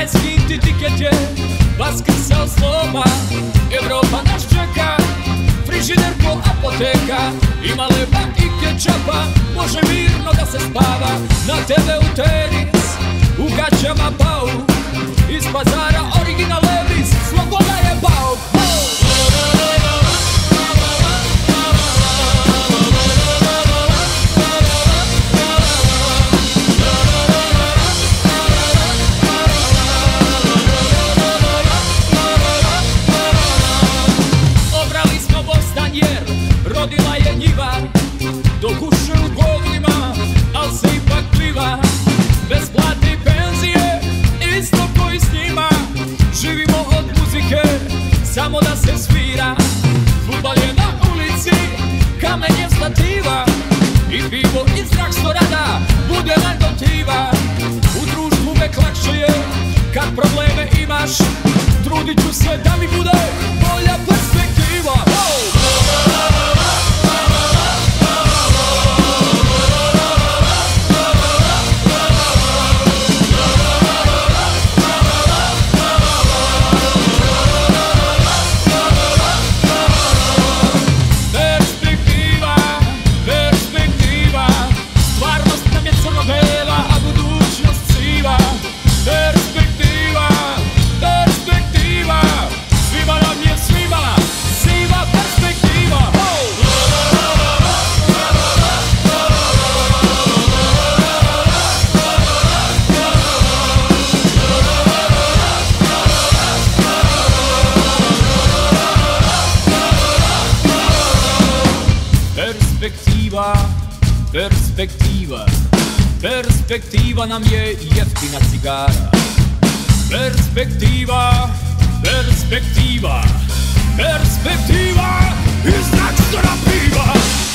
Majski tiket je vaskrsao sloma. Evropa nas čeka, frižider ko apoteka. Ima lebak i kečapa, može mirno da se spava. Na tebe u tenis, u gaćama pauk, iz pazara original Levis, sloboda je bauk. Rodila je njiva, do kuše u govnima, al se ipak pliva. Bez plate i penzije, isto koji s njima. Živimo od muzike, samo da se svira. Fudbal je na ulici, kamen je stativa. I pivo iz dragstorada, bude najdotiva. U društvu uvek lakše je, kad probleme imaš. Trudit ću se da mi bude bolja perspektiva. Perspektiva, perspektiva nam je jeftina cigara. Perspektiva, perspektiva, perspektiva iz dragstora piva.